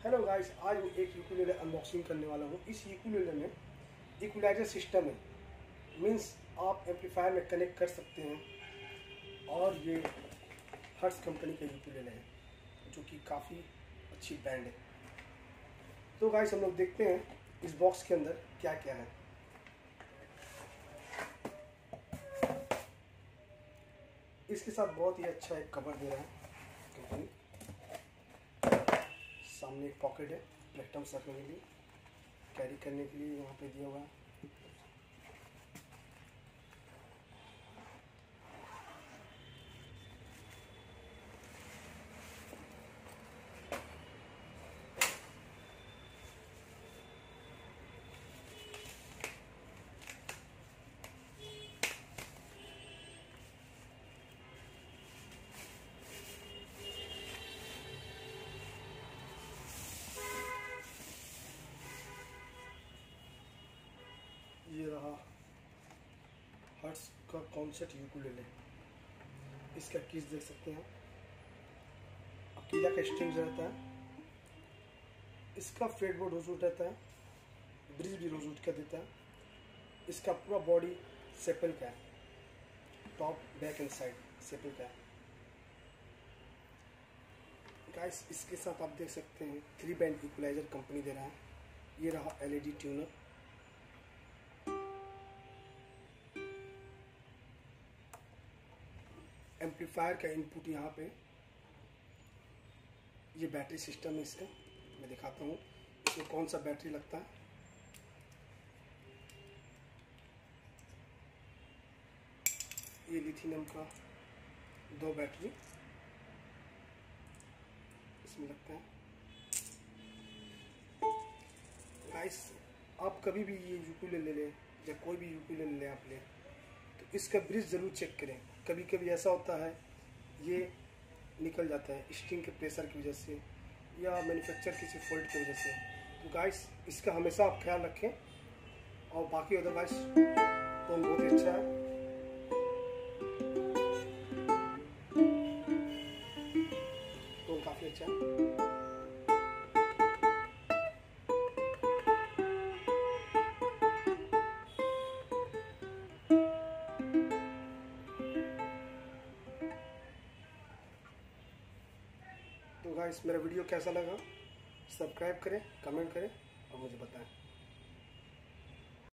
Hello guys, आज मैं एक यूकुलेले अनबॉक्सिंग करने वाला हूँ। इस यूकुलेले में इक्वलाइजर सिस्टम है, मीन्स आप एम्पलीफायर में कनेक्ट कर सकते हैं। और ये हर्ट्ज कंपनी का यूकुलेले है जो कि काफ़ी अच्छी ब्रांड है। तो गाइस, हम लोग देखते हैं इस बॉक्स के अंदर क्या क्या है। इसके साथ बहुत ही अच्छा एक कवर दे रहा है कंपनी। सामने एक पॉकेट है इलेक्ट्रॉन्स रखने के लिए, कैरी करने के लिए यहाँ पे दिया हुआ है। ये रहा हर्ट्ज का कॉन्सर्ट यूकुलेले। इसका कीज देख सकते हैं, अकीला का स्ट्रिंग्स रहता है। इसका फ्रेटबोर्ड रोजवुड रहता है, ब्रिज भी रोजवुड का देता है। इसका पूरा बॉडी सेपल का है, top back and side sapele का है। गाइस, इसके साथ आप देख सकते हैं 3 बैंड इक्वलाइजर कंपनी दे रहा है। ये रहा एलईडी ट्यूनर। एम्पलीफायर का इनपुट यहाँ पे। ये बैटरी सिस्टम है इसका, मैं दिखाता हूँ इसमें कौन सा बैटरी लगता है। ये लिथियम का 2 बैटरी इसमें लगता है। गाइस, आप कभी भी ये यूकुलेले ले या कोई भी यूकुलेले ले आप ले तो इसका ब्रिज ज़रूर चेक करें। कभी कभी ऐसा होता है ये निकल जाता है स्ट्रिंग के प्रेशर की वजह से या मैन्युफैक्चर किसी फॉल्ट की वजह से। तो गाइस, इसका हमेशा आप ख्याल रखें। और बाकी अदरवाइज तो बहुत ही अच्छा है। तो काफ़ी अच्छा है। तो गाइस, मेरा वीडियो कैसा लगा सब्सक्राइब करें, कमेंट करें और मुझे बताएं।